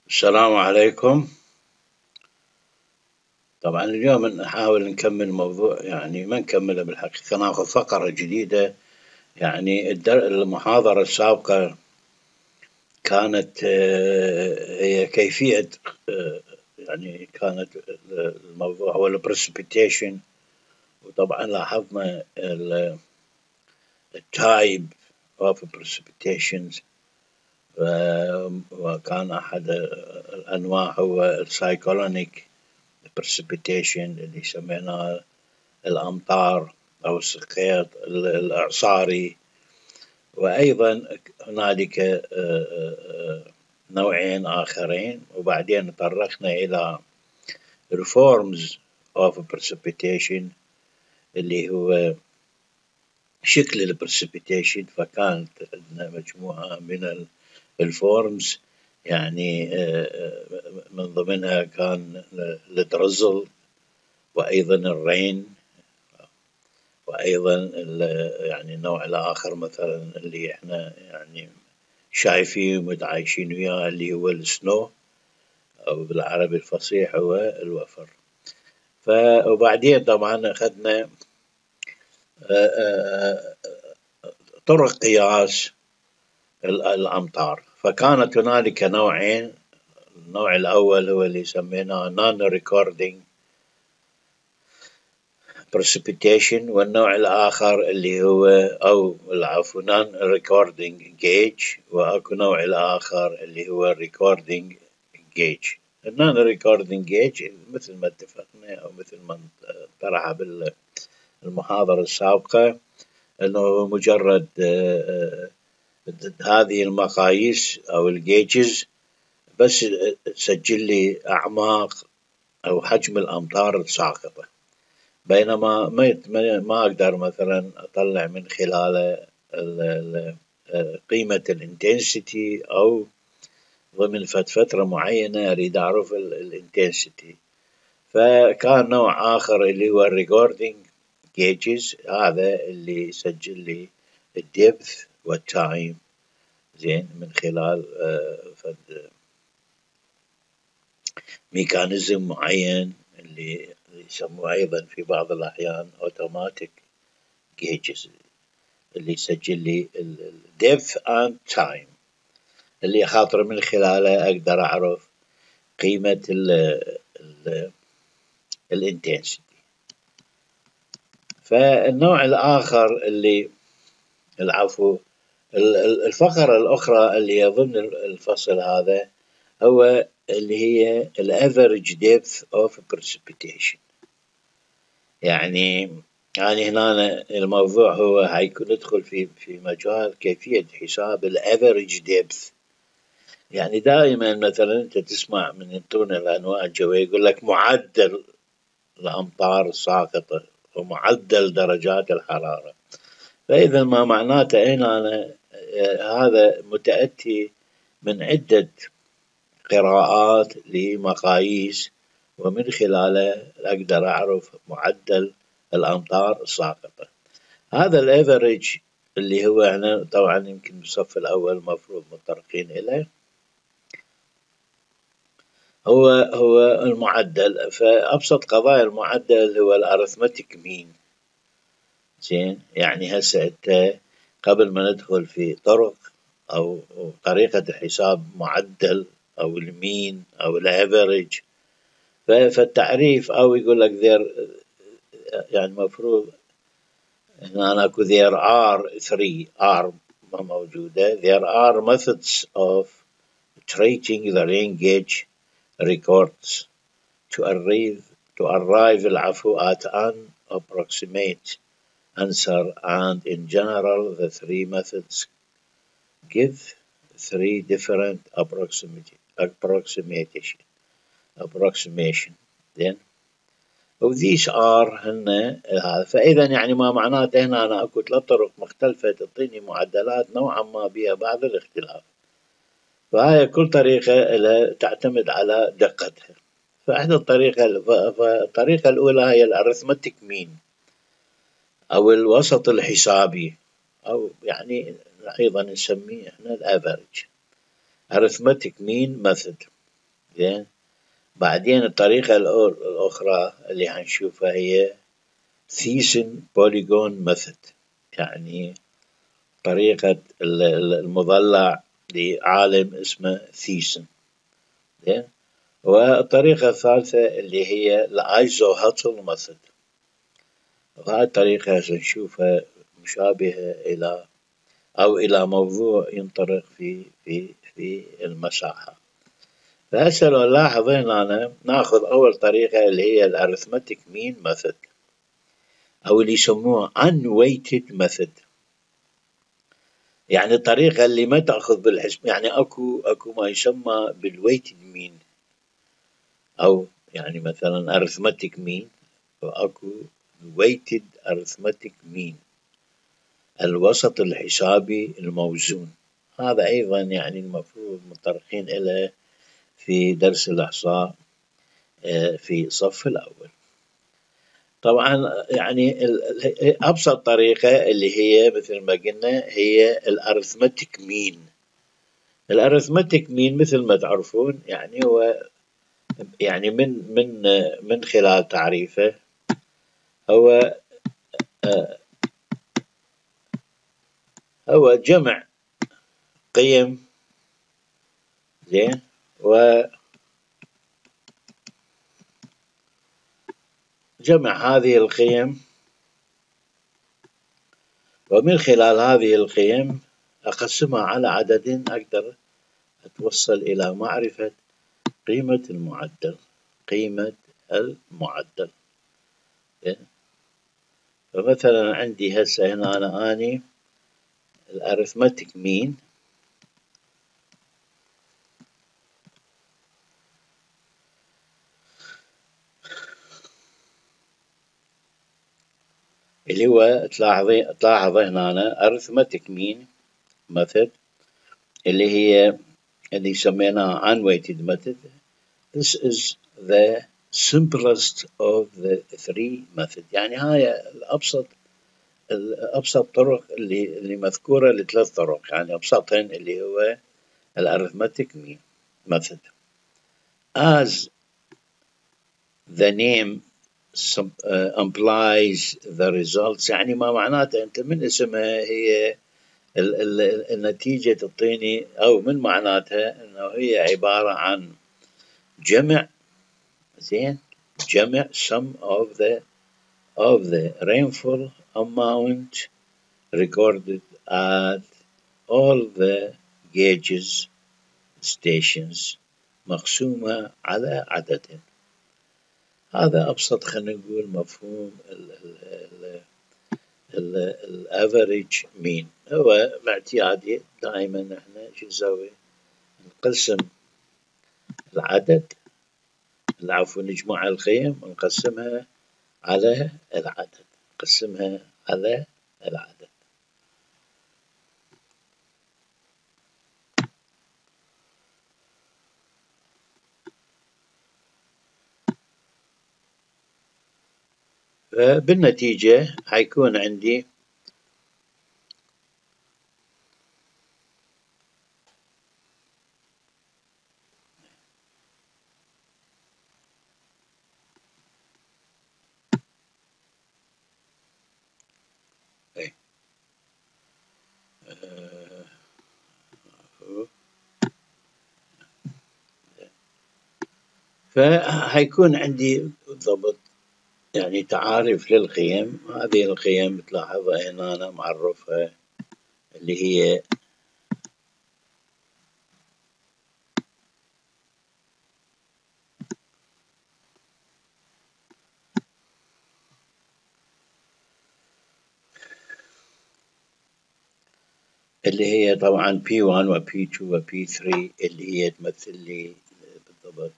السلام عليكم. طبعا اليوم نحاول نكمل موضوع، يعني ما نكمله بالحقيقة، ناخذ فقرة جديدة. يعني المحاضرة السابقة كانت هي كيفية، يعني كانت الموضوع هو البرسبيتيشن. وطبعا لاحظنا التايب اوف برسبيتيشنز، وكان أحد الأنواع هو السايكلونيك precipitation اللي سميناه الأمطار أو السقيط الإعصاري. وأيضا هنالك نوعين آخرين، وبعدين تطرقنا إلى reforms of precipitation اللي هو شكل البرسبيتيشن. فكانت عندنا مجموعة من الفورمز، يعني من ضمنها كان الدرزل، وأيضا الرين، وأيضا يعني النوع الآخر مثلا اللي احنا يعني شايفين ومتعايشين وياه اللي هو السنو، أو بالعربي الفصيح هو الوفر. وبعدين طبعا أخذنا طرق قياس الأمطار. فكانت هنالك نوعين. النوع الأول هو اللي سميناه non recording precipitation، والنوع الآخر اللي هو non recording gauge، وأكو نوع الآخر اللي هو recording gauge. non recording gauge مثل ما اتفقنا أو مثل ما طرح بالمحاضرة السابقة، أنه مجرد هذه المقاييس أو الجيجز بس تسجل لي أعماق أو حجم الأمطار الساقطة، بينما ما أقدر مثلا أطلع من خلاله قيمة الانتنسيتي، أو ضمن فترة معينة أريد أعرف الانتنسيتي. فكان نوع آخر اللي هو الريكوردينج جيجز، هذا اللي يسجل لي الدبث والتايم زين من خلال ميكانيزم معين اللي يسموه أيضا في بعض الأحيان automatic gauges، اللي يسجل لي depth and time، اللي خاطر من خلاله أقدر أعرف قيمة الانتنسيتي. فالنوع الآخر اللي الفقرة الأخرى اللي ضمن الفصل هذا هو اللي هي average depth of precipitation. يعني هنا الموضوع هو هيكون ندخل في مجال كيفية حساب average depth. يعني دائما مثلا انت تسمع من ينطون الانواع الجوية يقول لك معدل الامطار الساقطة ومعدل درجات الحرارة. فاذا ما معناته هنا هذا متأتي من عدة قراءات لمقاييس، ومن خلاله أقدر أعرف معدل الأمطار الساقطة. هذا الأفريج اللي هو احنا طبعا يمكن بالصف الأول مفروض متطرقين إليه، هو المعدل. فأبسط قضايا المعدل هو الأرثمتيك مين. زين، يعني هسه أنت قبل ما ندخل في طرق أو طريقة حساب معدل أو المين أو الأفريج، فالتعريف أو يقول لك يعني مفروض هنا أكو there are 3 are ما موجودة. there are methods of treating the rain gauge records to arrive at an approximate answer, and in general the 3 methods give 3 different approximation. then these are هن هذا. فإذا يعني ما معناته هنا أنا أكو 3 طرق مختلفة تعطيني معدلات نوعا ما بها بعض الاختلاف، فهاي كل طريقة لها تعتمد على دقتها. فإحدى الطريقة الأولى هي الأرثمتيك مين أو الوسط الحسابي، أو أيضا نسميه إحنا الأفريج arithmetic mean method. زين. بعدين الطريقة الأخرى اللي هنشوفها هي ثيسن بوليغون ميثود، يعني طريقة المضلع لعالم اسمه ثيسن. زين. والطريقة الثالثة اللي هي الأيزوهاتل ميثود، وهذه الطريقة سنشوفها مشابهة إلى أو إلى موضوع ينطرق في المساحة. فهسه لو نلاحظ هنا ناخذ أول طريقة اللي هي الأرثمتيك مين ميثود، أو اللي يسموها unweighted method، يعني الطريقة اللي ما تأخذ بالحسب، يعني أكو ما يسمى بالويتد مين، أو يعني مثلا arithmetic mean، وأكو weighted arithmetic mean، الوسط الحسابي الموزون. هذا أيضا يعني المفروض متطرقين إليه في درس الإحصاء في الصف الأول. طبعا يعني أبسط طريقة اللي هي مثل ما قلنا هي الأرثمتيك مين. الأرثمتيك مين مثل ما تعرفون يعني هو يعني من خلال تعريفه هو جمع قيم، زين، وجمع هذه القيم، ومن خلال هذه القيم أقسمها على عدد، أقدر أتوصل إلى معرفة قيمة المعدل. فمثلا عندي هسه هنا أني الأرثمتيك مين اللي هو تلاحظ هنا أرثمتيك مين method اللي هي اللي سميناها unweighted method. This is the simplest of the three methods، يعني هاي الأبسط طرق اللي مذكورة لثلاث طرق، يعني أبسطهن اللي هو الأرثمتيك مين method. As the name implies the results، يعني ما معناته أنت من اسمها هي النتيجة تعطيني، أو من معناتها أنه هي عبارة عن جمع، زين، جمع sum of the rainfall amount recorded at all the gauges stations مقسومة على عدد. هذا أبسط خلينا نقول مفهوم الافريج مين. هو باعتيادي دائما احنا شو نسوي؟ نقسم العدد، العفو، نجمع القيم ونقسمها على العدد، نقسمها على العدد. فبالنتيجة حيكون عندي فحيكون عندي بالضبط يعني تعارف للقيم. هذه القيم تلاحظها هنا أنا معرفها اللي هي طبعا P1 و P2 و P3 اللي هي تمثل لي بالضبط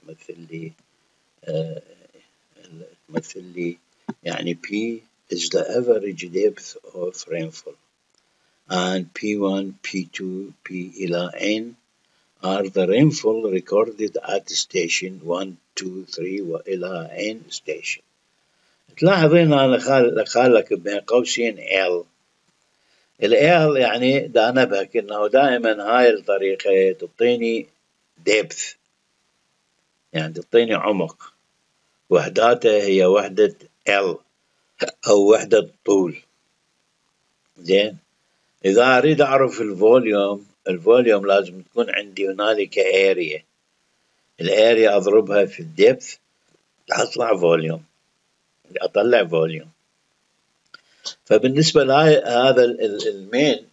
تمثل لي يعني P is the average depth of rainfall، and P1 P2 P إلى N are the rainfall recorded at station 1 2 3 وإلى N station. تلاحظين أنا خالك بين قوسين L. ال يعني دا نبهك انه دائما هاي الطريقة تعطيني depth، يعني تعطيني عمق، وحداته هي وحدة L أو وحدة طول. زين، إذا أريد أعرف الفوليوم لازم تكون عندي هنالك اريا، الاريا أضربها في الدبث أطلع فوليوم، أطلع فوليوم. فبالنسبة لهذا المين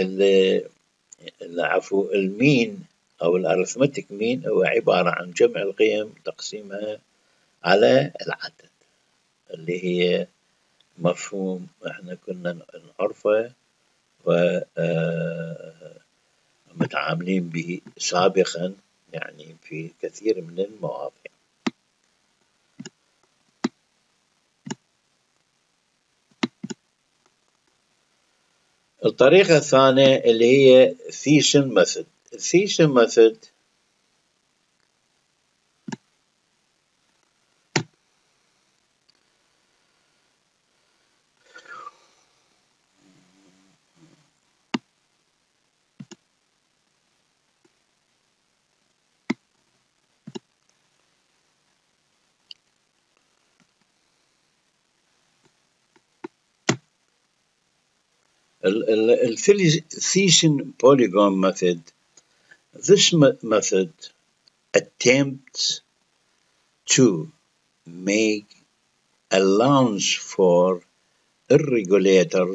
عفوا المين أو الأرثمتك مين هو عبارة عن جمع القيم تقسيمها على العدد، اللي هي مفهوم احنا كنا نعرفه ومتعاملين به سابقا يعني في كثير من المواضيع. الطريقة الثانية اللي هي ثيسن ميثود. الثيسن ميثود Thiessen polygon method. This method attempts to make allowance for irregular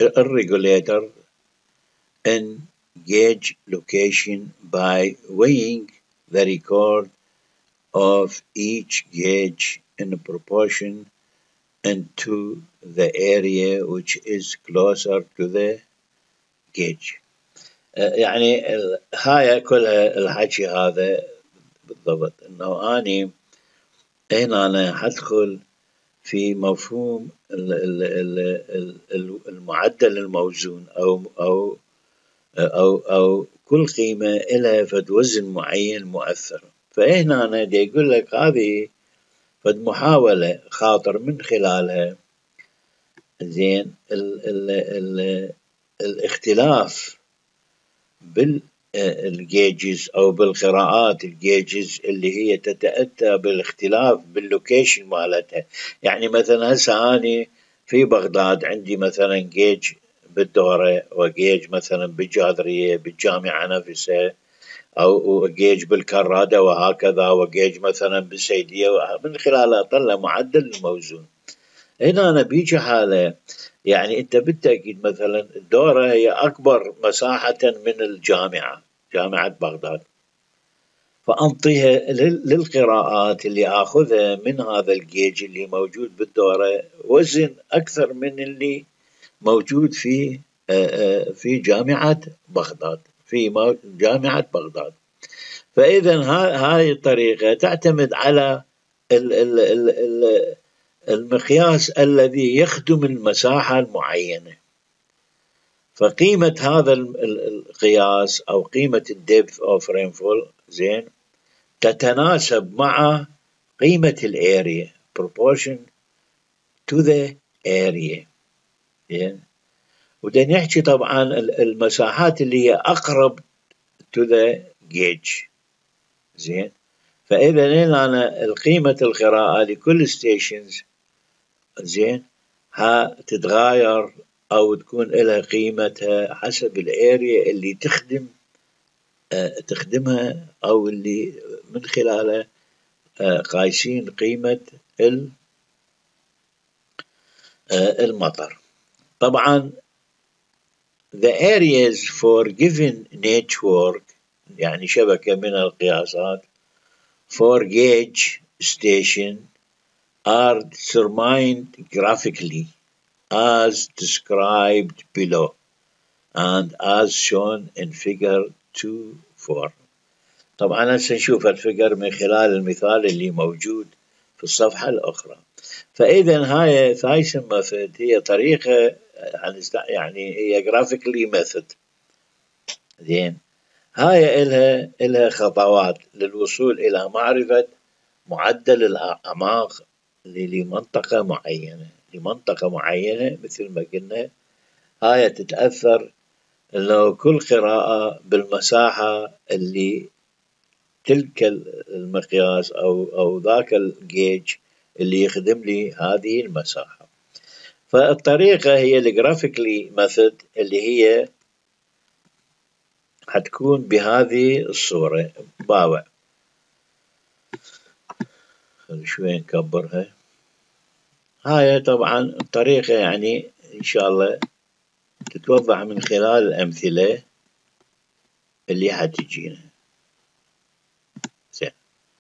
in gauge location by weighing the record of each gauge in proportion into the area which is closer to the gauge. يعني هاي كلها الحكي هذا بالضبط انه اني هنا أنا حدخل في مفهوم المعدل الموزون او كل قيمة لها فد وزن معين مؤثر. فهنا أنا دي يقول لك هذه فد محاولة خاطر من خلالها زين الاختلاف بالجيجز او بالقراءات الجيجز اللي هي تتأتى بالاختلاف باللوكيشن مالتها. يعني مثلا هسه اني في بغداد عندي مثلا جيج بالدورة، وجيج مثلا بالجاذرية بالجامعة نفسها، او جيج بالكرادة وهكذا، وجيج مثلا بالسيدية، من خلالها اطلع معدل الموزون. هنا أنا بيجي حالة يعني أنت بالتأكيد مثلا الدورة هي أكبر مساحة من الجامعة، جامعة بغداد، فأنطيها للقراءات اللي آخذها من هذا الجيج اللي موجود بالدورة وزن أكثر من اللي موجود في جامعة بغداد، في جامعة بغداد. فإذا هاي الطريقة تعتمد على المقياس الذي يخدم المساحة المعينة. فقيمة هذا القياس أو قيمة الدبث أوف رينفول زين تتناسب مع قيمة الاريا proportion to the area زين. وده نحكي طبعا المساحات اللي هي أقرب to the gauge زين. فإذا أنا القيمة القراءة لكل ستيشنز زين ها تتغاير او تكون لها قيمتها حسب الاريا اللي تخدمها او اللي من خلالها قايسين قيمة المطر. طبعا the areas for given network يعني شبكة من القياسات for gauge station are determined graphically as described below and as shown in figure 2.4. طبعا هسه نشوف الفيجر من خلال المثال اللي موجود في الصفحة الأخرى. فإذا هاي ثايسن ميثود هي طريقة يعني هي graphically method زين. هاي إلها خطوات للوصول إلى معرفة معدل الأعماق لمنطقة معينة مثل ما قلنا. هاي تتأثر لو كل قراءة بالمساحة اللي تلك المقياس أو ذاك الجيج اللي يخدم لي هذه المساحة. فالطريقة هي الجرافيكلي ميثود اللي هي حتكون بهذه الصورة. باوع شوي نكبرها. هاي طبعا الطريقة يعني إن شاء الله تتوضح من خلال الأمثلة اللي حتجينا. زين.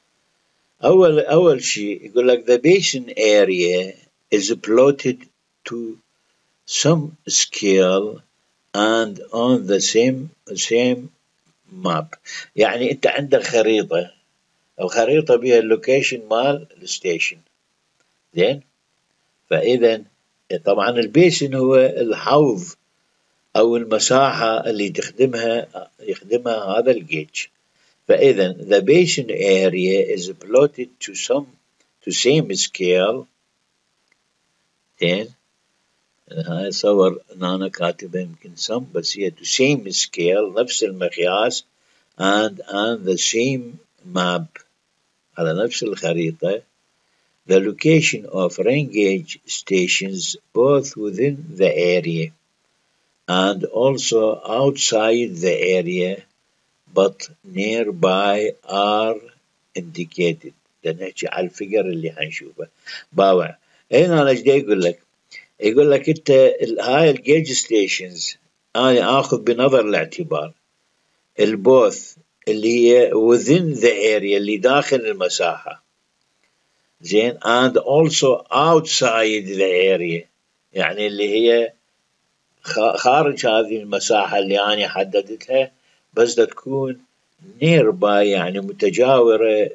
أول شيء يقول لك the basin area is plotted to some scale and on the same map. يعني أنت عندك خريطة، الخريطة بها اللوكيشن مال الستيشن. زين. فإذا طبعا البيسن هو الحوض أو المساحة اللي يخدمها هذا الجيج. فإذا the basin area is plotted to same scale. زين. هاي صور أنا كاتبها يمكن some بس هي to same scale نفس المقياس and the same map على نفس الخريطة. The location of rain gauge stations both within the area and also outside the area but nearby are indicated. نحكي على الفقر اللي حنشوفه. باوع هنا أنا ايش يقول لك؟ يقول لك أنت هاي الجيج ستيشنز أنا آخذ بنظر الاعتبار البوث اللي هي within the area اللي داخل المساحة. زين. and also outside the area يعني اللي هي خارج هذه المساحة اللي أنا حددتها بس تكون nearby يعني متجاورة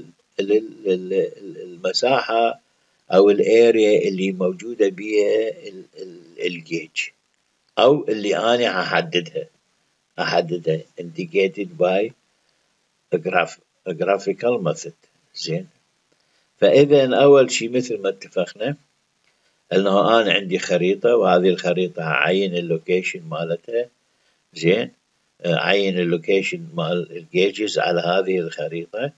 للمساحة أو الاريا اللي موجودة بها الجيج أو اللي أنا أحددها indicated by a graphical method. زين. فإذا أول شيء مثل ما اتفقنا أنه أنا عندي خريطة وهذه الخريطة أعين اللوكيشن مالتها. زين. أعين اللوكيشن مال الجيجز على هذه الخريطة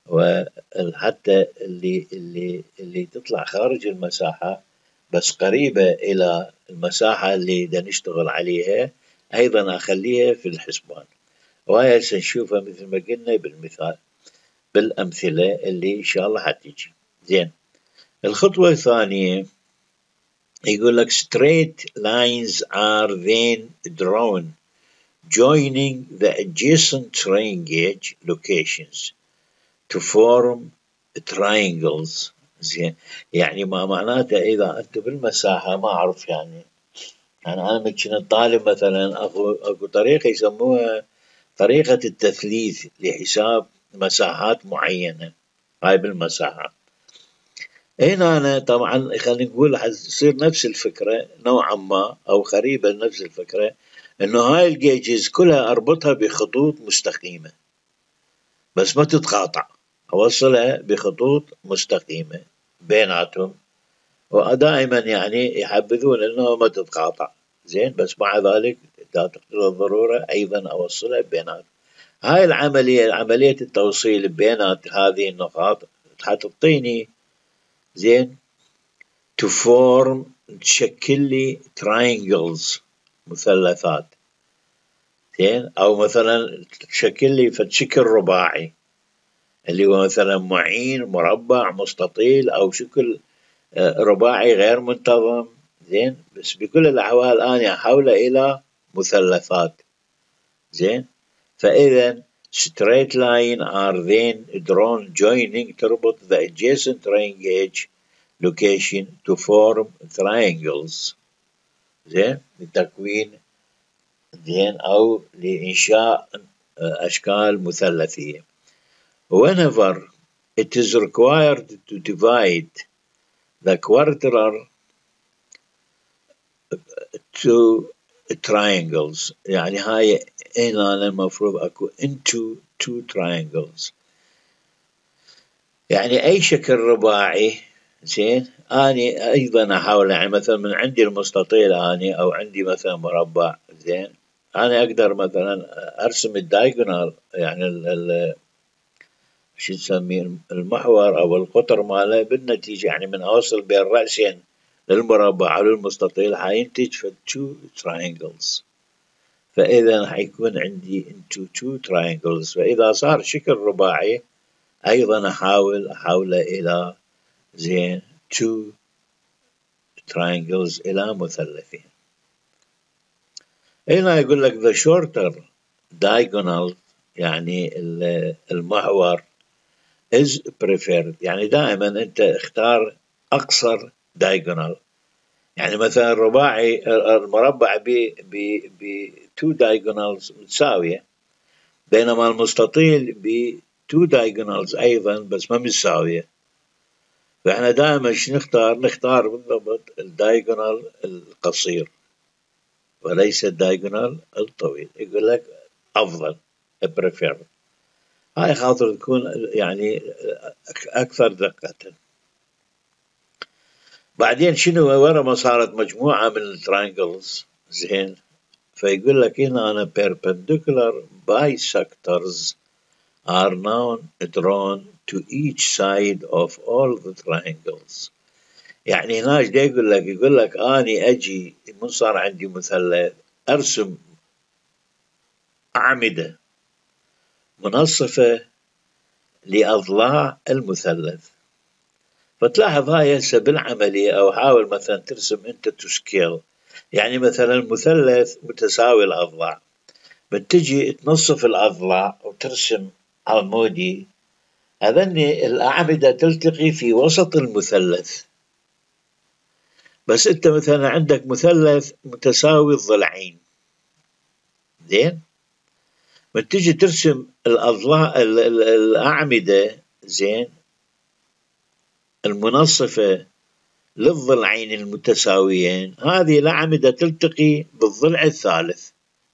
وحتى اللي تطلع خارج المساحة بس قريبة إلى المساحة اللي دا نشتغل عليها أيضا أخليها في الحسبان. وهي سنشوفها مثل ما قلنا بالمثال بالأمثلة اللي إن شاء الله حتيجي. زين. الخطوة الثانية يقول لك straight lines are then drawn joining the adjacent train gauge locations to form triangles. زين. يعني ما معناته إذا أنت بالمساحة ما أعرف يعني أنا كنت طالب مثلا أكو طريقة يسموها طريقة التثليث لحساب مساحات معينة. هاي بالمساحة. هنا أنا طبعا خلينا نقول حتصير نفس الفكرة نوعا ما أو قريبة لنفس الفكرة إنه هاي الجيجز كلها أربطها بخطوط مستقيمة بس ما تتقاطع، أوصلها بخطوط مستقيمة بيناتهم ودائما يعني يحبذون إنه ما تتقاطع. زين. بس مع ذلك إذا تقتضي الضرورة أيضا أوصلها بيناتهم. هاي عملية التوصيل بينات هذه النقاط حتعطيني زين to form تشكل لي triangles مثلثات. زين. أو مثلا تشكل لي شكل رباعي اللي هو مثلا معين مربع مستطيل أو شكل رباعي غير منتظم. زين. بس بكل الأحوال أنا أحوله إلى مثلثات. زين. فإذا straight line are then drawn joining تربط the adjacent train gauge location to form triangles. زين. لتكوين زين أو لإنشاء أشكال مثلثية. Whenever it is required to divide the quadrilateral to triangles يعني هاي هنا المفروض أكو into two triangles يعني أي شكل رباعي. زين. أنا أيضا أحاول يعني مثلا من عندي المستطيل أنا أو عندي مثلا مربع. زين. أنا أقدر مثلا أرسم الدايجونال يعني شو تسميه المحور أو القطر ماله بالنتيجة، يعني من أوصل بين رأسين للمربع أو للمستطيل حينتج في two triangles. فإذا حيكون عندي into two triangles. فإذا صار شكل رباعي أيضا أحاوله إلى زين two triangles إلى مثلثين. هنا يقول لك the shorter diagonal يعني المحور is preferred، يعني دائما أنت اختار أقصر diagonal. يعني مثلا الرباعي المربع ب two diagonals متساوية، بينما المستطيل ب two diagonals أيضا بس ما متساوية. فإحنا دائما شو نختار بالضبط الدايجونال القصير وليس الدايجونال الطويل. يقول لك أفضل prefer، هاي خاطر تكون يعني أكثر دقة. بعدين شنو ورا ما صارت مجموعة من الترينجلز زين، فيقول لك هنا أنا perpendicular bisectors are now drawn to each side of all the triangles. يعني هنا ايش يقول لك اني اجي من صار عندي مثلث ارسم اعمده منصفه لاضلاع المثلث. فتلاحظ هاي هسه بالعمليه، او حاول مثلا ترسم انت تو سكيل، يعني مثلا المثلث متساوي الاضلاع، بتجي تنصف الاضلاع وترسم عمودي، هذني الاعمده تلتقي في وسط المثلث. بس انت مثلا عندك مثلث متساوي الضلعين زين، من تجي ترسم الاضلاع الاعمده زين المنصفه للضلعين المتساويين، هذه الاعمده تلتقي بالضلع الثالث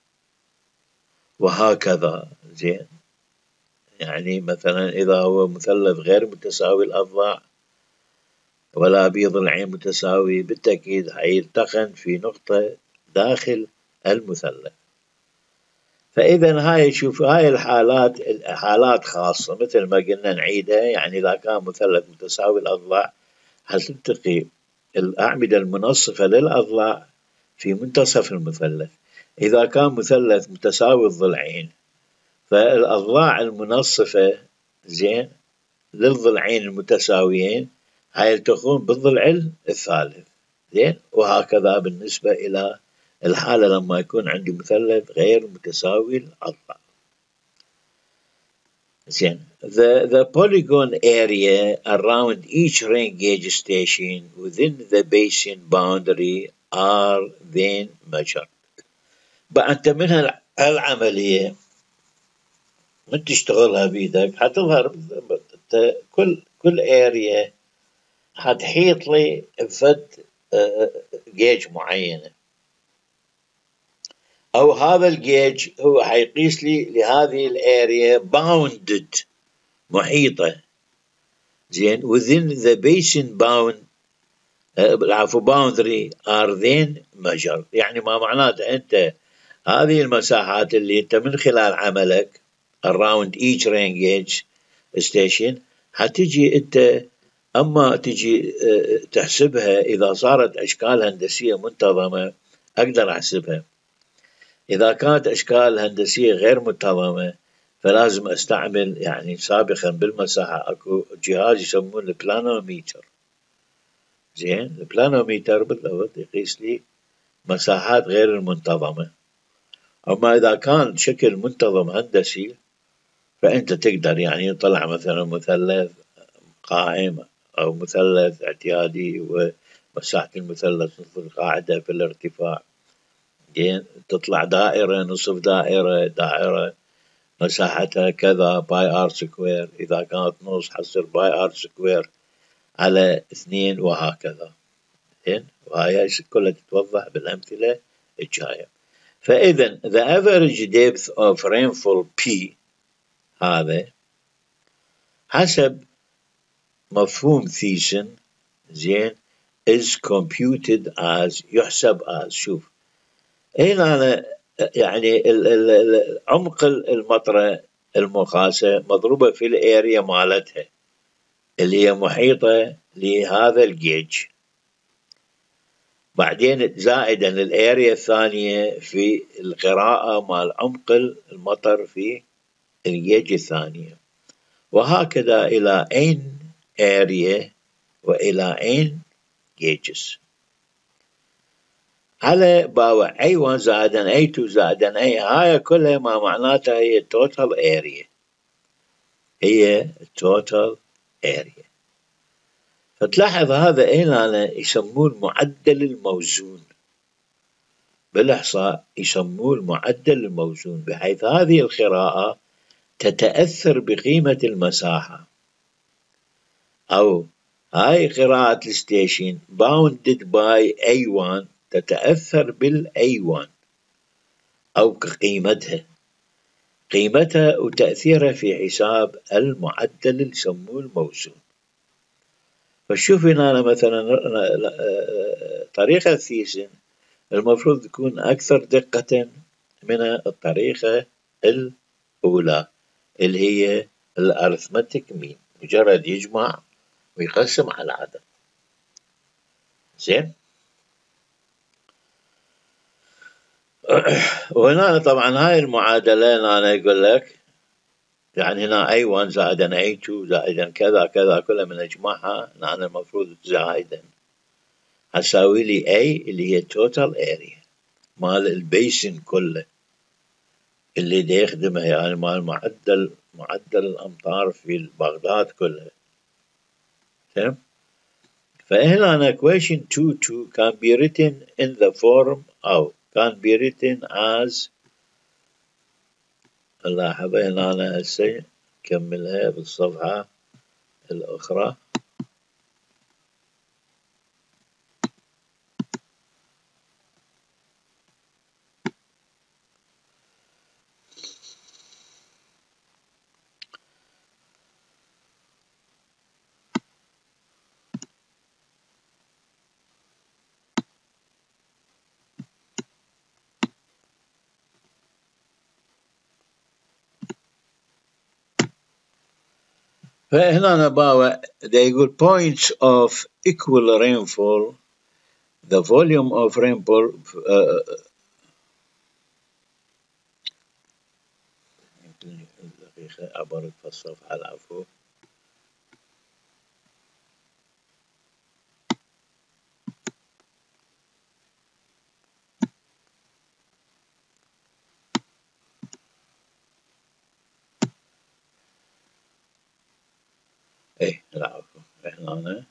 وهكذا زين. يعني مثلا اذا هو مثلث غير متساوي الاضلاع ولا به ضلعين متساوي، بالتأكيد حيلتقن في نقطة داخل المثلث. فإذا هاي شوف هاي الحالات حالات خاصة مثل ما قلنا نعيدها. يعني إذا كان مثلث متساوي الأضلاع حتلتقي الأعمدة المنصفة للأضلاع في منتصف المثلث. إذا كان مثلث متساوي الضلعين فالأضلاع المنصفة زين للضلعين المتساويين هيلتقون بالضلع الثالث زين. وهكذا بالنسبة إلى الحالة لما يكون عندي مثلث غير متساوي الأضلاع زين. The polygon area around each rain gauge station within the basin boundary are then measured. بقى أنت من هالعملية من تشتغلها بيدك حتظهر كل area حتحيط لي بفد جيج معينة، أو هذا الجيج هو حيقيس لي لهذه الاريا باوندد محيطة زين within the basin boundary are then measured. يعني ما معناته أنت هذه المساحات اللي أنت من خلال عملك around each rain gauge station حتجي أنت أما تجي تحسبها إذا صارت أشكال هندسية منتظمة أقدر أحسبها. إذا كانت أشكال هندسية غير منتظمة فلازم أستعمل يعني سابقا بالمساحة أكو جهاز يسمونه البلانوميتر زين. البلانوميتر بالضبط يقيس لي مساحات غير المنتظمة. أما إذا كان شكل منتظم هندسي فأنت تقدر يعني يطلع مثلا مثلث قائم أو مثلث اعتيادي ومساحة المثلث نصف القاعدة في الارتفاع تطلع دائرة نصف دائرة مساحتها كذا باي ار سكوير، إذا كانت نص حصل باي ار سكوير على 2 وهكذا زين. وهي كلها تتوضح بالأمثلة الجاية. فإذا the average depth of rainfall P هذا حسب مفهوم ثيسن زين is computed as يحسب as. شوف هنا أنا يعني عمق المطرة المقاسة مضروبة في الاريا مالتها اللي هي محيطة لهذا الجيج، بعدين زائدا الاريا الثانية في القراءة مال عمق المطر في الجيج الثانية، وهكذا إلى n area وإلى n gauges على باوع A1 زائدا A2 زائدا A، هاي كلها ما معناتها هي total area، هي total area. فتلاحظ هذا هنا يسموه المعدل الموزون، بالإحصاء يسموه المعدل الموزون، بحيث هذه القراءة تتأثر بقيمة المساحة، أو هاي قراءة الستيشن bounded by A1 تتأثر بالA1 أو كقيمتها، قيمتها وتأثيرها في حساب المعدل اللي يسموه الموزون. فشوف هنا مثلا طريقة الثيسن المفروض تكون أكثر دقة من الطريقة الأولى اللي هي الأرثمتيك مين، مجرد يجمع ويقسم على العدد. زين. وهنا طبعا هاي المعادلة أنا أقول لك يعني هنا A1 زائدا A2 زائدا كذا كذا كلها من أجمعها أنا المفروض زائدا هساوي لي A اللي هي total area مال البيسن كله اللي دي يخدمه، يعني مال معدل الأمطار في بغداد كلها. تمام. فهنا equation 2 can be written in the form أو can be written as، نلاحظ هنا أنا هسه كملها بالصفحة الأخرى. فهنا أنا باوع ده يقول points of equal rainfall the volume of rainfall دقيقة عبرت في الصفحة العفو. ايه العفو هنا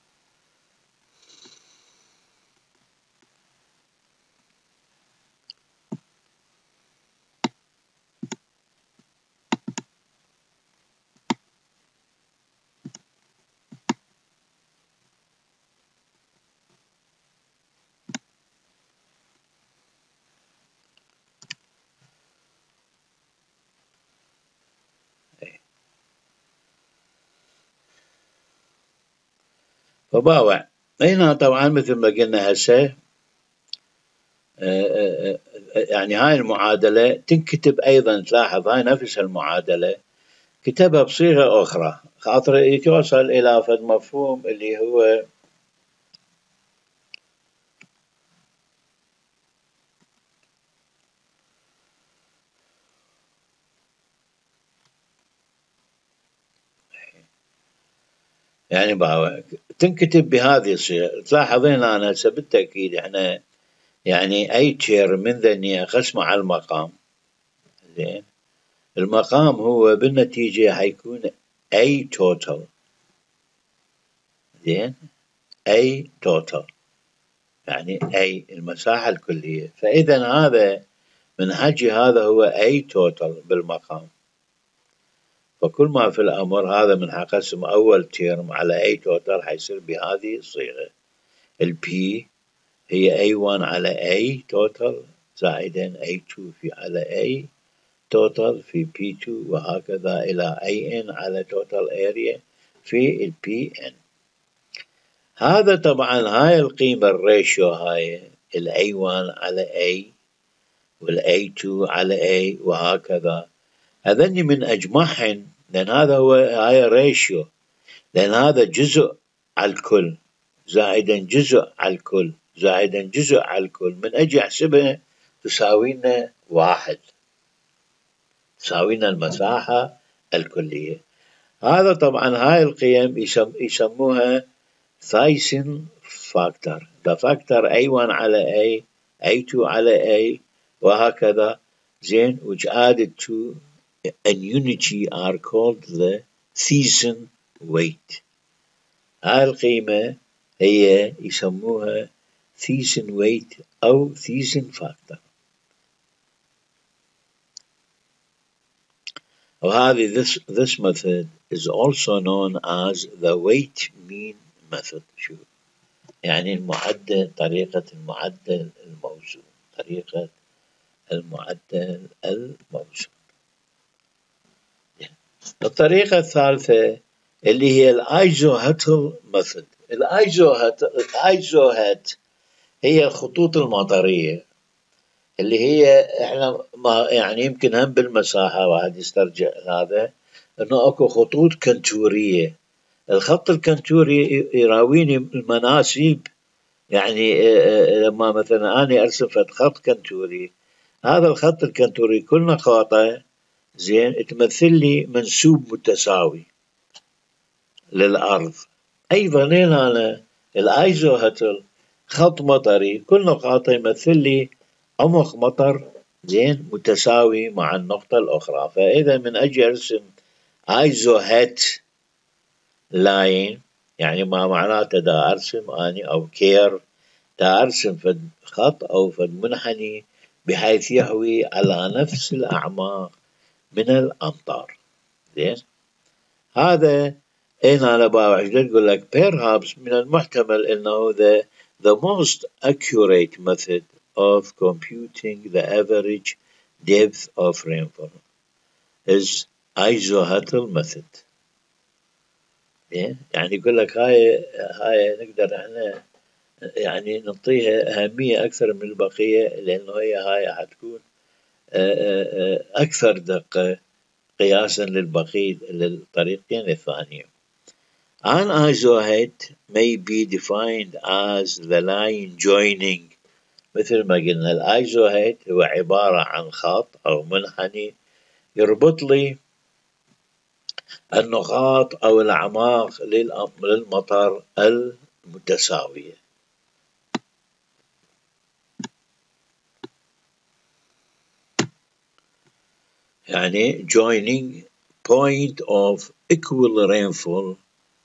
فباوع هنا طبعا مثل ما قلنا هسه يعني هاي المعادلة تنكتب أيضا، تلاحظ هاي نفس المعادلة كتبها بصيغة أخرى خاطر يتوصل إلى فد مفهوم اللي هو يعني تنكتب بهذه الصيغة. تلاحظين أنا هسه بالتأكيد احنا يعني أي تير من ذني أقسمه على المقام، زين، المقام هو بالنتيجة حيكون أي توتال، زين، أي توتال يعني أي المساحة الكلية، فإذا هذا من حجي هذا هو أي توتال بالمقام، فكل ما في الأمر هذا من حقسم أول تيرم على أي توتال حيصير بهذه الصيغة. البي هي A1 على A توتال زائدا A2 في على A توتال في P2 وهكذا إلى AN على توتال اريا في ال PN. هذا طبعا هاي القيمة الريشيو هاي ال A1 على A وال A2 على A وهكذا هذني من أجمعهن، لأن هذا هاي ريشيو، لأن هذا جزء على الكل زائدا جزء على الكل زائدا جزء على الكل، من أجي أحسبها تساوينا واحد، تساوينا المساحة الكلية. هذا طبعا هاي القيم يسموها ثايسن فاكتور، the factor A1 على A، A2 على A، وهكذا، زين، which added to an unity are called the Thiessen weight. هاي القيمة هي يسموها Thiessen weight أو Thiessen factor. وهذه this method is also known as the weight mean method. شو يعني المعدل، طريقة المعدل الموزون، طريقة المعدل الموزون. الطريقة الثالثة اللي هي الايزوهاتل ميثود. الايزوهات هي الخطوط المطرية، اللي هي احنا ما يعني يمكن هم بالمساحة واحد يسترجع هذا، انه اكو خطوط كنتورية. الخط الكنتوري يراويني المناسيب، يعني لما مثلا أنا أرسم خط كنتوري، هذا الخط الكنتوري كل نقاطه زين تمثل لي منسوب متساوي للأرض. أيضا هنا الآيزوهاتل خط مطري كل نقاطه يمثل لي عمق مطر زين متساوي مع النقطة الأخرى. فإذا من أجي أرسم آيزوهات لاين، يعني ما معناته دا أرسم أني أو كير، دا أرسم فد خط أو فد منحني بحيث يحوي على نفس الأعماق من الأمطار. زين، هذا أنا بقول لك perhaps من المحتمل أنه the most accurate method of computing the average depth of rainfall is isohotl method. يعني يقول لك هاي نقدر احنا يعني نعطيها أهمية أكثر من البقية، لأنه هاي حتكون أكثر دقة قياسا للطريقين الثانيين. An isohet may be defined as the line joining، مثل ما قلنا الايزوهيت هو عبارة عن خط أو منحني يربط لي النقاط أو الأعماق للمطر المتساوية. يعني joining point of equal rainfall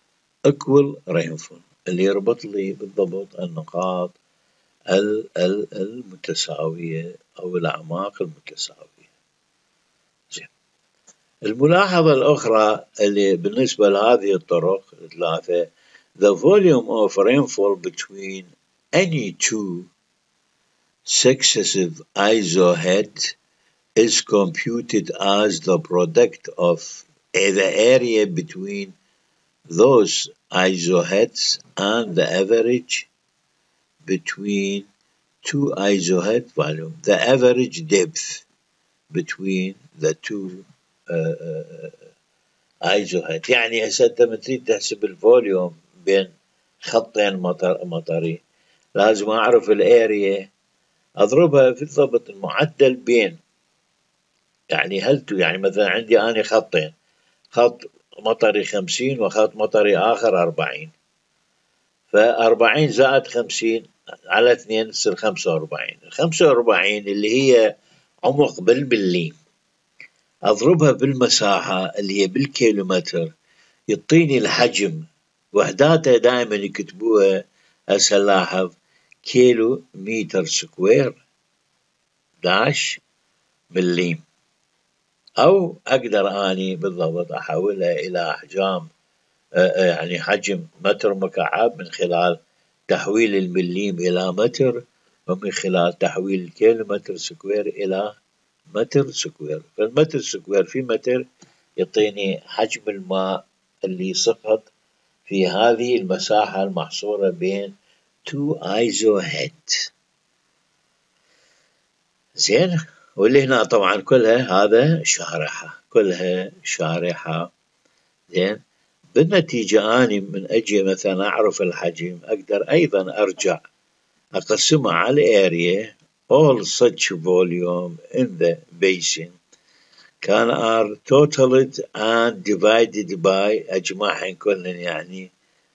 اللي يربط لي بالضبط النقاط المتساوية أو الأعماق المتساوية. الملاحظة الأخرى اللي بالنسبة لهذه الطرق الثلاثة، the volume of rainfall between any two successive isoheads is computed as the product of the area between those isoheads and the average between two isohead volume, the average depth between the two isohead. يعني هسه انت من تريد تحسب الفوليوم بين خطين مطري، لازم اعرف الاريا اضربها في بالضبط المعدل بين، يعني يعني مثلا عندي أنا خطين، خط مطري 50 وخط مطري آخر 40، ف40 زائد 50 على 2 تصير 45. 45 اللي هي عمق بالملي أضربها بالمساحة اللي هي بالكيلومتر يعطيني الحجم. وحداتها دائما يكتبوها، هسه لاحظ كيلو متر سكوير داش مليم، أو أقدر أني بالضبط أحولها إلى أحجام، يعني حجم متر مكعب من خلال تحويل المليم إلى متر، ومن خلال تحويل الكيلومتر سكوير إلى متر سكوير. فالمتر سكوير في متر يعطيني حجم الماء اللي سقط في هذه المساحة المحصورة بين two isoheads. زين، واللي هنا طبعا كلها هذا شارحة، كلها شارحة. زين. بالنتيجة أني من أجي مثلا أعرف الحجم أقدر أيضا أرجع أقسمها على الاريا. all such volume in the basin can are totaled and divided by أجمعهن كلن، يعني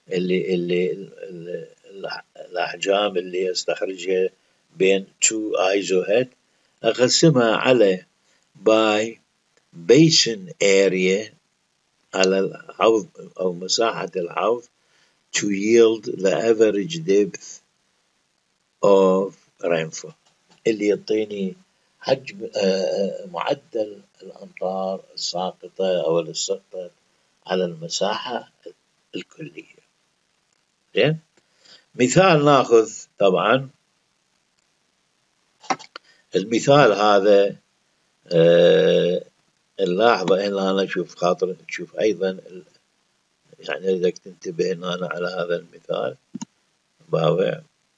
اللي الأحجام اللي استخرجها بين two isohead أقسمها على by basin area، على الحوض أو مساحة الحوض، to yield the average depth of rainfall، اللي يعطيني حجم معدل الأمطار الساقطة أو اللي سقطت على المساحة الكلية. زين. مثال ناخذ طبعا المثال هذا، نلاحظه هنا. أنا أشوف خاطر نشوف أيضا، يعني بدك تنتبه هنا على هذا المثال باوع.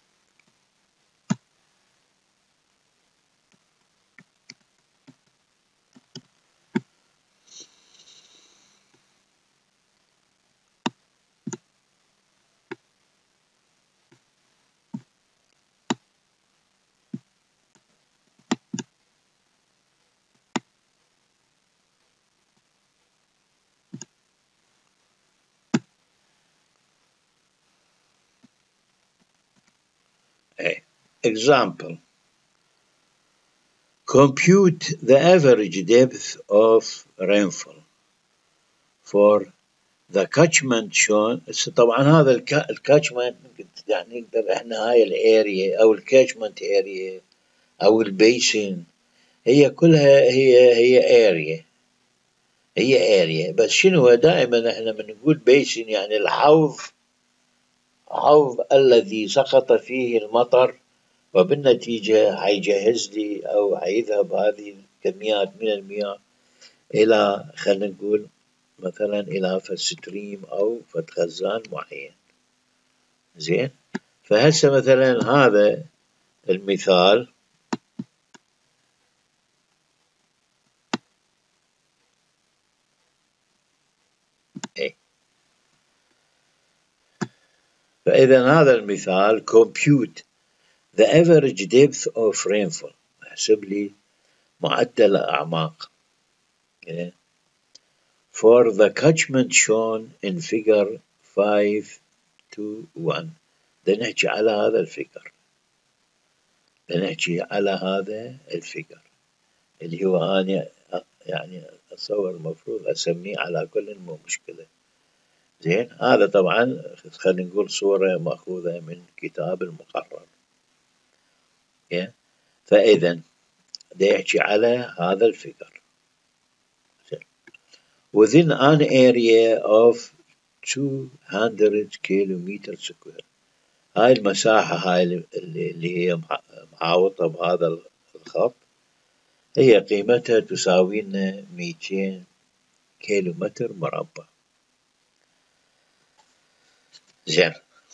Example: compute the average depth of rainfall for the catchment shown. طبعا هذا الكاتشمنت يعني نقدر احنا هاي الاريا او الكاتشمنت اريا او البيسن، هي كلها هي اريا، هي اريا. بس شنو دائما احنا بنقول بيسن يعني الحوض الذي سقط فيه المطر، وبالنتيجة حيجهز لي أو حيذهب هذه الكميات من المياه إلى، خلينا نقول مثلا إلى ستريم أو خزان معين. زين. فهسه مثلا هذا المثال فإذا هذا المثال compute the average depth of rainfall، احسب لي معدل الأعماق for the catchment shown in figure 5.2.1. نحكي على هذا الفكر، نحكي على هذا الفكر اللي هو أنا يعني أتصور المفروض أسميه على كل مو مشكلة. زين. هذا طبعا خلينا نقول صورة مأخوذة من كتاب المقرر. فإذا يحكي على هذا الفكر within an area of 200 كيلومتر سكوير. هاي المساحة هاي اللي هي محاوطة بهذا الخط، هي قيمتها تساوي لنا 200 كيلومتر مربع. زين.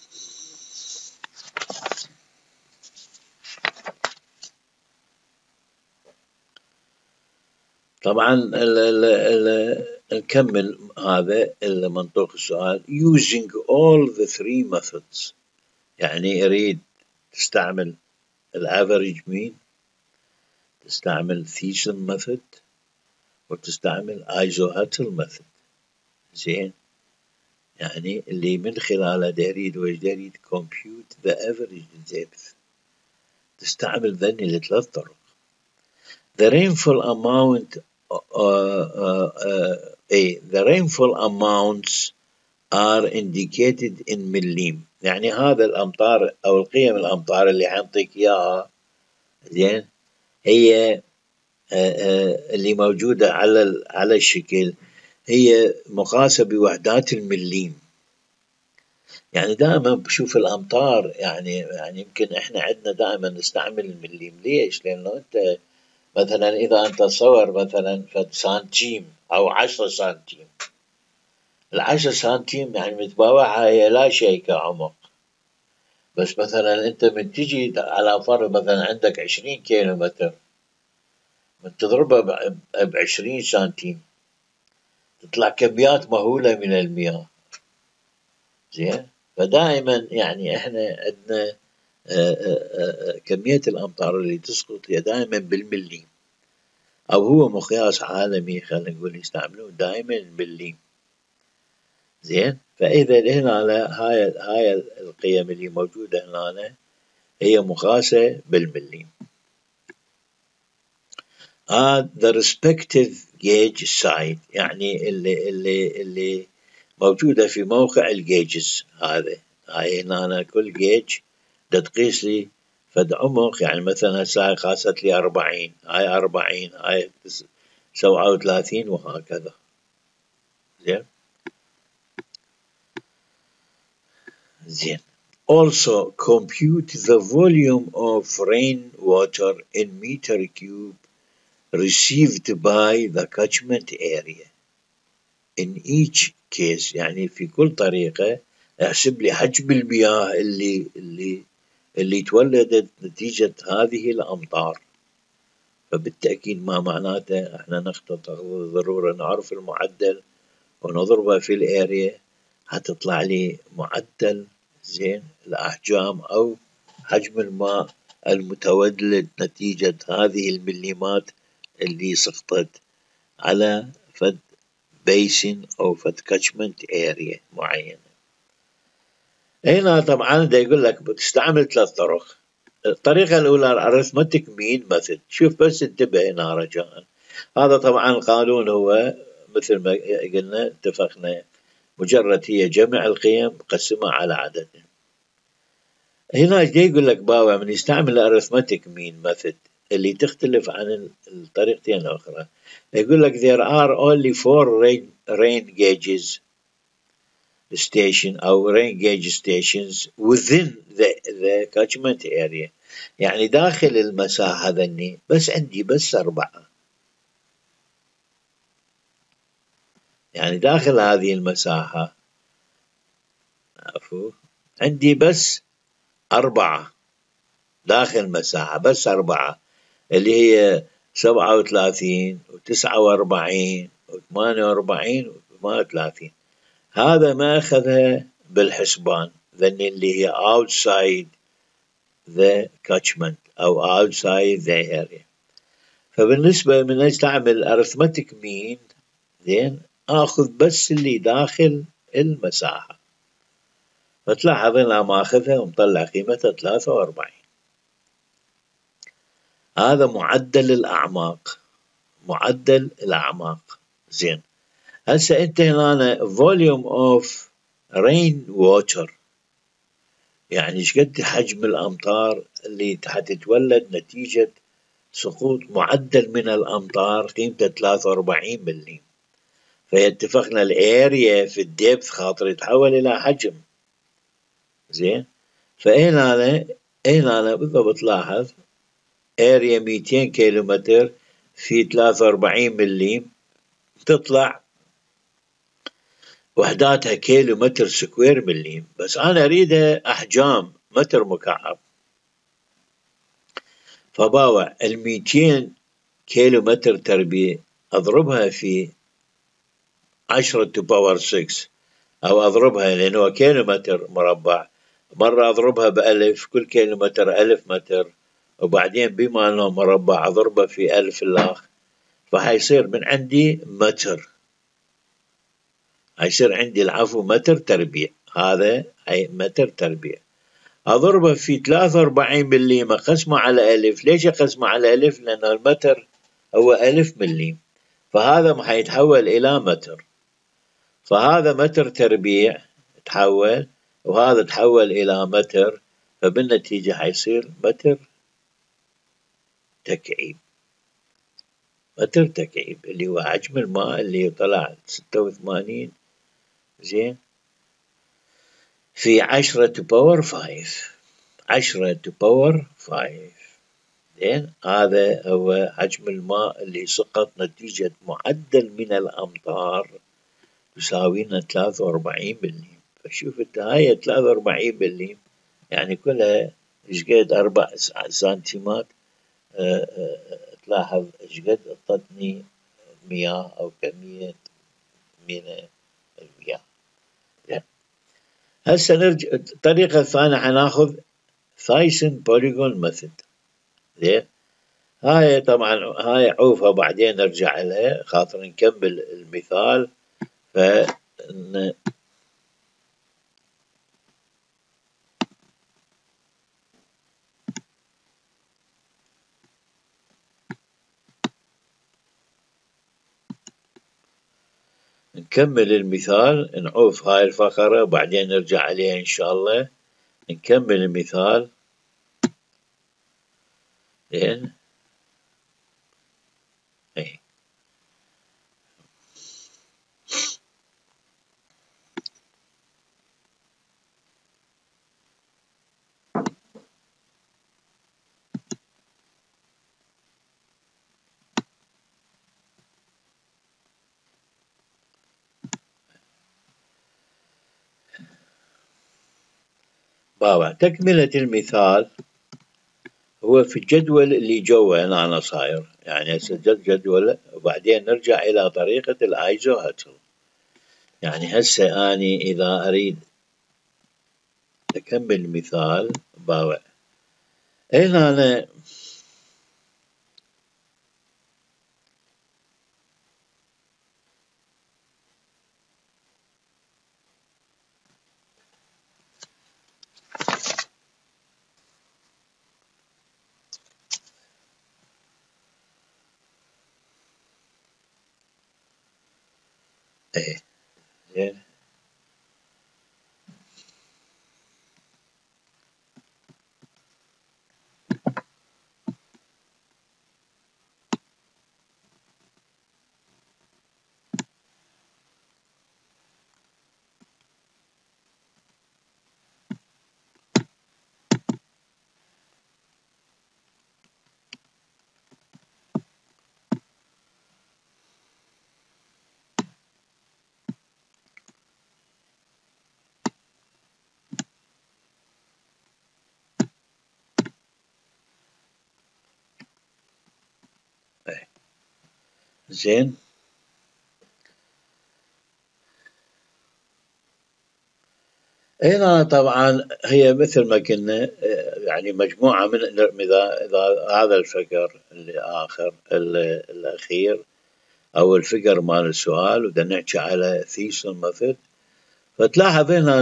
طبعا نكمل هذا المنطوق السؤال using all the three methods، يعني يريد تستعمل الافريج مين، تستعمل ثيسن ميثود، وتستعمل ايزوهاتل ميثود. زين. يعني اللي من خلاله داريد ويداريد compute the average depth، تستعمل ذني الثلاث طرق. the rainfall amount the rainfall amounts are indicated in مليم، يعني هذا الأمطار أو القيم الأمطار اللي حنطيك إياها. زين. هي اللي موجودة على الشكل هي مقاسة بوحدات المليم. يعني دائما بشوف الأمطار، يعني يمكن إحنا عندنا دائما نستعمل المليم. ليش؟ لأنه أنت مثلا إذا أنت تصور مثلا سنتيم أو 10 سنتيم، 10 سنتيم يعني متباوعة هي لا شيء كعمق. بس مثلا أنت من تجي على فرض مثلا عندك 20 كيلومتر، من تضربها ب20 سنتيم تطلع كميات مهولة من المياه. زين. فدائما يعني احنا عندنا كمية الأمطار اللي تسقط هي دائما بالملي، أو هو مقياس عالمي خلينا نقول يستعملون دائما الملي. زين. فإذا هنا هاي القيم اللي موجودة هنا هي مقاسة بالملي. the respective gauge site يعني اللي موجودة في موقع الجيجز. هاي هنا كل جيج تقيس لي فد عمق، يعني مثلا هسه هاي قاست لي 40، هاي 40، هاي 37 وهكذا. زين. زين. Also compute the volume of rainwater in meter cube received by the catchment area in each case. يعني في كل طريقة احسب لي حجم المياه اللي تولدت نتيجة هذه الأمطار. فبالتأكيد ما معناته احنا نخطط ضرورة نعرف المعدل ونضربه في الاريا هتطلع لي معدل. زين. الأحجام أو حجم الماء المتولد نتيجة هذه المليمات اللي سقطت على فد بيسن أو فد كاتشمنت اريا معينة. هنا طبعا دا يقول لك بتستعمل 3 طرق. الطريقة الأولى الارثمتيك مين ميثود. شوف بس انتبه هنا رجاء، هذا طبعا القانون هو مثل ما قلنا اتفقنا مجرد هي جمع القيم قسمها على عدد. هنا يقول لك باوع من يستعمل الارثمتيك مين ميثود اللي تختلف عن الطريقتين الأخرى. يقول لك there are only 4 rain gauges station أو rain gauge stations within the catchment area. يعني داخل المساحة ذني بس عندي بس 4. يعني داخل هذه المساحة عندي بس 4 داخل مساحة بس 4 اللي هي 37 و49 و48 و38. هذا ما أخذها بالحسبان ذني اللي هي outside the catchment أو outside the area. فبالنسبة من نستعمل arithmetic mean زين آخذ بس اللي داخل المساحة. فتلاحظ أنا ما أخذها ومطلع قيمتها 43. هذا معدل الأعماق. معدل الأعماق. زين. هسه أنت هنا volume of rain water يعني شقد حجم الأمطار اللي حتتولد نتيجة سقوط معدل من الأمطار قيمته 43 ملي. فيتفقنا الاريا في الديبث خاطر يتحول إلى حجم. زين. فهنا بالضبط لاحظ اريا 200 كيلومتر في 43 ملي تطلع وحداتها كيلو متر سكوير ملي، بس أنا أريدها أحجام متر مكعب. فباوع 200 كيلو متر تربيع أضربها في 10 to power 6 أو أضربها لأنه كيلو متر مربع، مرة أضربها ب1000 كل كيلو متر 1000 متر، وبعدين بما أنه مربع أضربه في 1000 الآخر، فهيصير من عندي متر. هيصير عندي العفو متر تربيع. هذا أي متر تربيع أضربه في 43 مليم أقسمه على 1000. ليش أقسمه على 1000؟ لأن المتر هو 1000 مليم، فهذا ما حيتحول إلى متر. فهذا متر تربيع تحول، وهذا تحول إلى متر، فبالنتيجة حيصير متر تكعيب. متر تكعيب اللي هو حجم الماء اللي طلع 86 زين في 10 to power 5. 10 to power 5 زين. هذا هو حجم الماء اللي سقط نتيجة معدل من الأمطار تساوينا 43 ملي. فشوف انت هاي 43 ملي يعني كلها ايش قد 4 سنتيمات تلاحظ ايش قد اعطتني مياه او كمية من المياه. زين، هسه نرجع الطريقة الثانية، حناخذ ثايسن بوليغون ميثود. زين، هاي طبعا هاي عوفها بعدين نرجع لها خاطر نكمل المثال. ف نكمل المثال، نعوف هاي الفقرة وبعدين نرجع عليها إن شاء الله نكمل المثال. زين، اي بابا تكملة المثال هو في الجدول اللي جوا هنا أنا صاير، يعني هسه جدول وبعدين نرجع إلى طريقة الآيزو هاتل. يعني هسه أني إذا أريد أكمل المثال بابا، هنا أنا ايه. زين، ايه. زين، هنا طبعا هي مثل ما قلنا يعني مجموعة من إذا هذا الفقر اللي آخر الأخير أو الفقر مال السؤال وبدنا نحكي على ثيسون ميثود. فتلاحظ هنا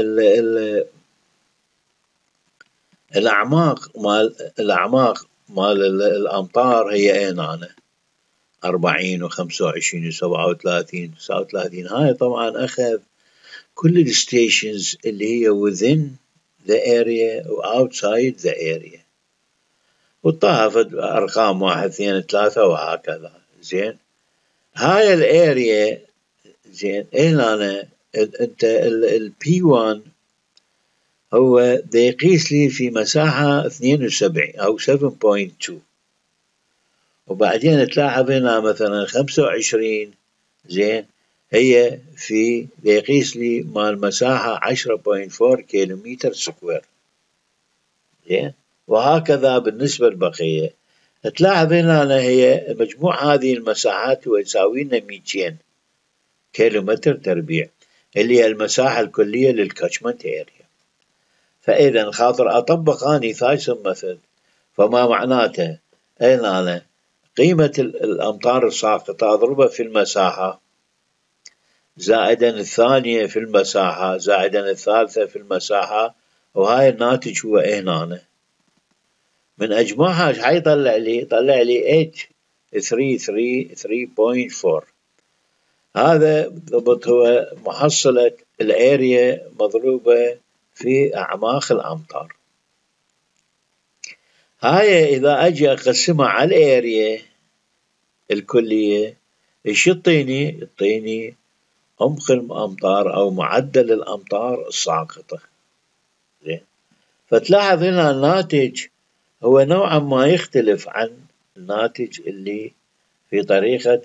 الأعماق مال الأمطار هي هنا 40 و25 و37 39. هاي طبعا أخذ كل الستيشنز اللي هي within the area و outside the area، وطاها أرقام 1 2 3 وهكذا. زين، هاي الاريا. زين، هنا انت البي 1 هو دا يقيس لي في مساحة 72 أو 7.2، وبعدين تلاحظ هنا مثلا 25. زين، هي في دا يقيس لي مال مساحة 10.4 كيلومتر سكوير. زين، وهكذا بالنسبة للبقية. تلاحظ هنا هي مجموع هذه المساحات هو يساوي لنا 200 كيلومتر تربيع، اللي هي المساحة الكلية للكاتشمنت اريا. فإذا خاطر أطبق أني ثايسون ميثود، فما معناته هنا قيمة الأمطار الساقطة أضربها في المساحة زائدا الثانية في المساحة زائدا الثالثة في المساحة، وهاي الناتج هو هنا. من أجمعها ايش حيطلع لي؟ طلع لي H333.4. هذا بالضبط هو محصلة الاريا مضروبة في أعماق الأمطار. هاي إذا أجي أقسمها على الاريا الكلية ايش يعطيني عمق الأمطار أو معدل الأمطار الساقطة. زين، فتلاحظ هنا الناتج هو نوعا ما يختلف عن الناتج اللي في طريقة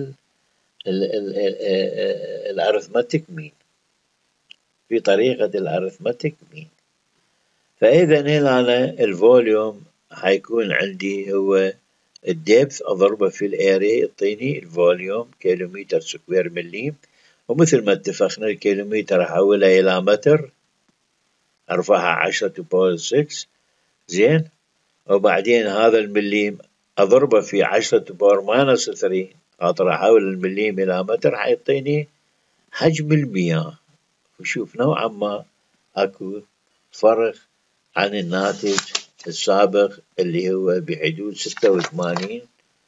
الارثماتيك مين، في طريقة الارثماتيك مين. فإذا هنا الفوليوم حيكون عندي هو الديبث أضربه في الاري يعطيني الفوليوم كيلومتر سكوير مليم، ومثل ما اتفقنا الكيلومتر أحولها إلى متر أرفعها 10 to power 6. زين، وبعدين هذا المليم أضربه في 10 to power minus 3، خاطر أحول المليم إلى متر حيعطيني حجم المياه. وشوف نوعا ما أكو فرق عن الناتج السابق اللي هو بحدود 86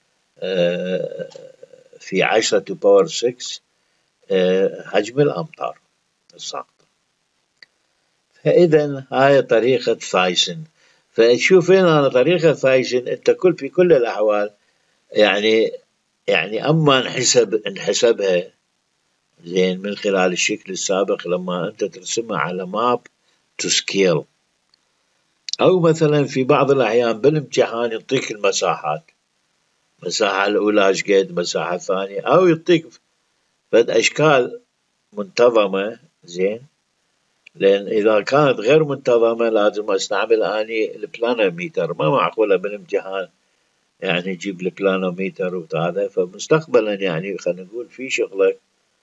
في 10 to power 6 حجم الأمطار الساقطة. فإذا هاي طريقة فايسن. فشوف هنا طريقة فايسن أنت في كل الأحوال يعني أما نحسبها زين من خلال الشكل السابق لما أنت ترسمها على ماب تو سكيل، أو مثلا في بعض الأحيان بالامتحان يعطيك المساحات، مساحة الأولى ايش قد، مساحة الثانية، أو يعطيك فد أشكال منتظمة. زين، لأن إذا كانت غير منتظمة لازم أستعمل أني البلانوميتر، ما معقولة بالامتحان يعني يجيب البلانوميتر وهذا. فمستقبلا يعني خلينا نقول في شغلك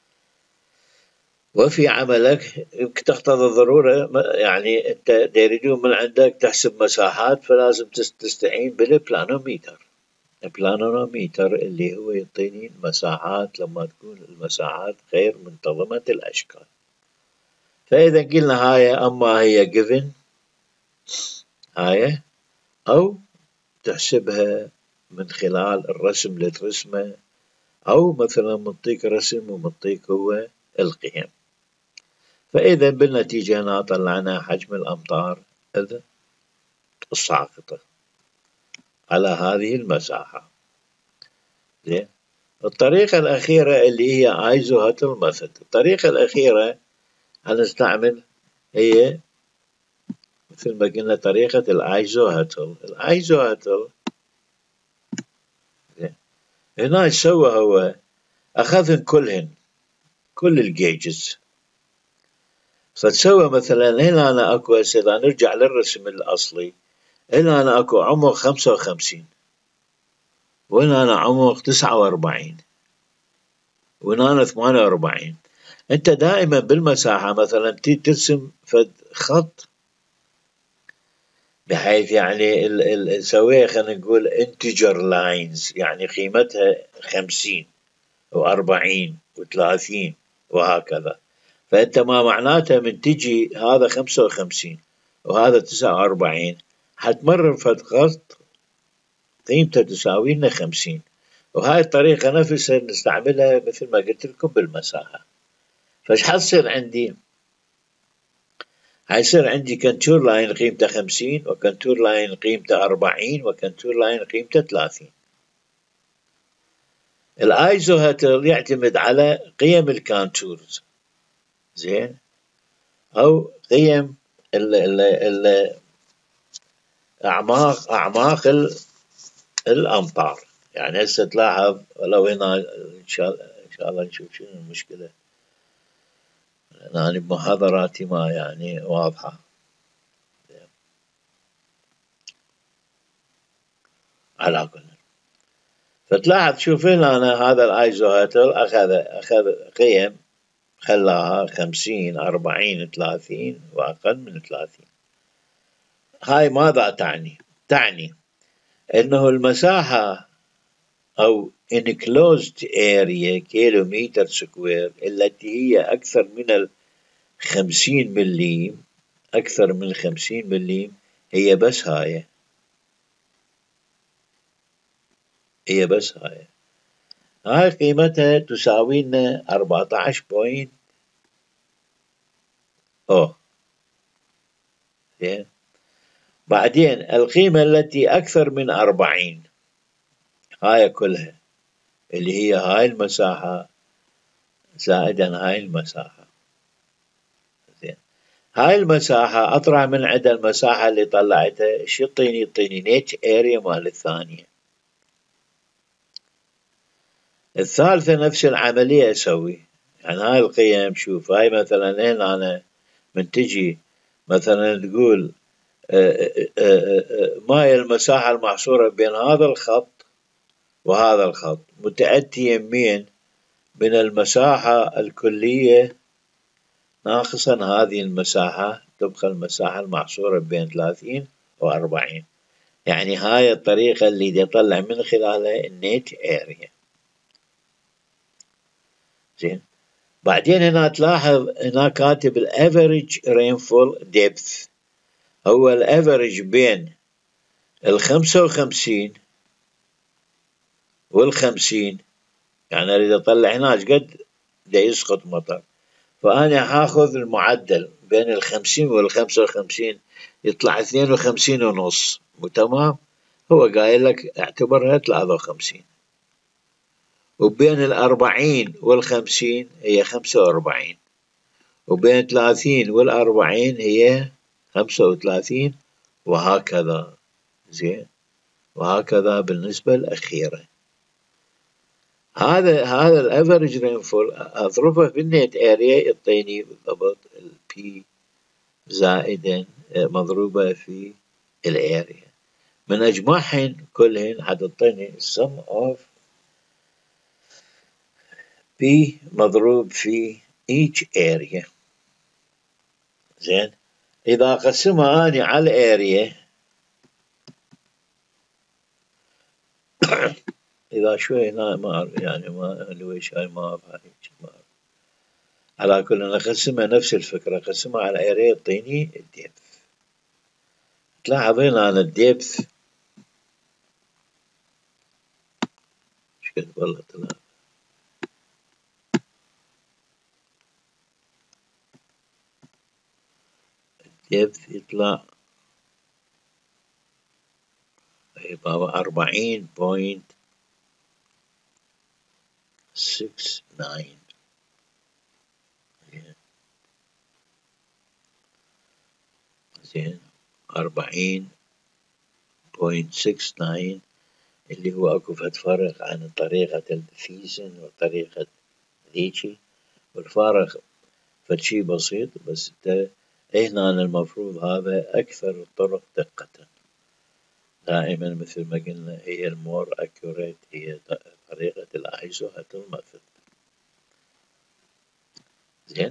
وفي عملك يمكن تقتضي الضرورة يعني أنت يريدون من عندك تحسب مساحات، فلازم تستعين بالبلانوميتر. البلانوميتر اللي هو يعطيني المساحات لما تكون المساحات غير منتظمة الأشكال. فإذا قلنا هاي أما هي given هاي، أو تحسبها من خلال الرسم اللي ترسمه، أو مثلا منطيك رسم ومنطيك هو القيم. فإذا بالنتيجة هنا طلعنا حجم الأمطار الساقطة على هذه المساحة. زين، الطريقة الأخيرة اللي هي ايزوهاتل ميثود. الطريقة الأخيرة هنستعمل هي مثل ما قلنا طريقة الايزوهاتل. الايزوهاتل هنا ايش سوى؟ هو أخذن كل الجيجز، فتسوى مثلا هنا أنا أكو إذا نرجع للرسم الأصلي، هنا أنا أكو عمق 55، وهنا أنا عمق 49، وهنا أنا 48. أنت دائما بالمساحة مثلا ترسم فد خط بحيث يعني نسويها خلينا نقول integer lines، يعني قيمتها 50 و40 و30 وهكذا. فأنت ما معناتها من تجي هذا 55 وهذا 49 حتمرر فد خط قيمته تساوي لنا 50. وهاي الطريقة نفسها نستعملها مثل ما قلت لكم بالمساحة. فايش حتصير عندي؟ حيصير عندي كنتور لاين قيمته 50، وكنتور لاين قيمته 40، وكنتور لاين قيمته 30. الايزوهاتل يعتمد على قيم الكانتورز، زين، او قيم اعماق الامطار. يعني هسه تلاحظ لو هنا ان شاء الله نشوف شنو المشكلة، لأن أنا بمحاضراتي ما يعني واضحة. على كل، فتلاحظ شوف هنا أنا هذا الايزوهاتل أخذ قيم خلاها 50 40 30 وأقل من 30. هاي ماذا تعني؟ تعني أنه المساحة أو enclosed area كيلومتر سكوير التي هي أكثر من 50 مليم، أكثر من 50 مليم، هي بس هاي هاي قيمتها تساوي لنا 14.0. بعدين القيمة التي أكثر من 40 هاي كلها اللي هي هاي المساحة زائدا هاي المساحة. زين، هاي المساحة أطرح من عند المساحة اللي طلعتها ايش يعطيني نيت اريا مال الثانية. الثالثة نفس العملية أسوي. يعني هاي القيم، شوف هاي مثلا هنا أنا من تجي مثلا تقول ما هي المساحة المحصورة بين هذا الخط وهذا الخط متأتي يمين من المساحة الكلية ناقصا هذه المساحة، تبقى المساحة المحصورة بين 30 و40. يعني هاي الطريقة اللي يطلع من خلالها النت اريا. زين. بعدين هنا تلاحظ هنا كاتب الافريج رينفول ديبث، هو الافريج بين 55 وال50. يعني اريد اطلع هنا ايش قد دا يسقط مطر، فانا هاخذ المعدل بين 50 وال55 يطلع 52 ونص. تمام. هو قايل لك اعتبرها 53. وبين 40 وال50 هي 45. وبين 30 وال40 هي 35. وهكذا. زين. وهكذا بالنسبة الأخيرة. هذا الافرج رينفول اضربه بالنت اريا يعطيني بالضبط البي زائدا مضروبة في الاريا. من اجمعهن كلهن حتعطيني sum of P مضروب في each area. زين. اذا اقسمها اني على الاريا، اذا شوي هنا ما اعرف يعني ما لويش هاي ما اعرف ما أعرف. على كل اقسمها نفس الفكرة، اقسمها على الاريا يعطيني الديبث. تلاحظين انا الديبث ايش قد والله طلع الديبث يطلع 40.69. زين. 40.69 اللي هو اكو فد فرق عن طريقة الفيزن وطريقة ذيجي، والفارق فشي بسيط بس هنا المفروض هذا أكثر الطرق دقة. دائما مثل ما قلنا هي المور أكيوريت هي طريقة الآيزو هاتل. زين.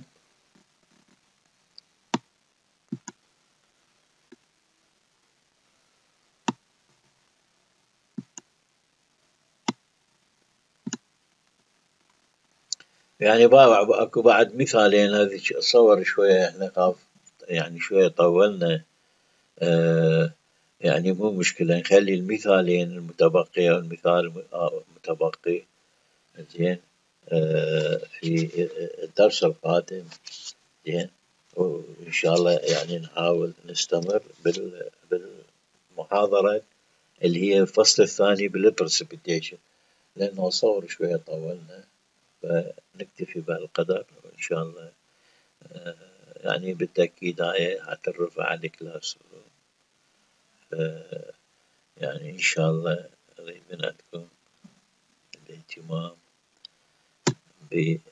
يعني اكو بعد مثالين. هذه اتصور شوية احنا خاف يعني شوية طولنا. يعني مو مشكلة نخلي المثالين المتبقية والمثال المتبقي. زين. في الدرس القادم. زين. وإن شاء الله يعني نحاول نستمر بالمحاضرة اللي هي الفصل الثاني بالبرسبيتيشن، لأنه أصور شوية طولنا، فنكتفي بهالقدر. وإن شاء الله يعني بالتأكيد هاي حترفع على الكلاس. يعني إن شاء الله أريد منكم الاهتمام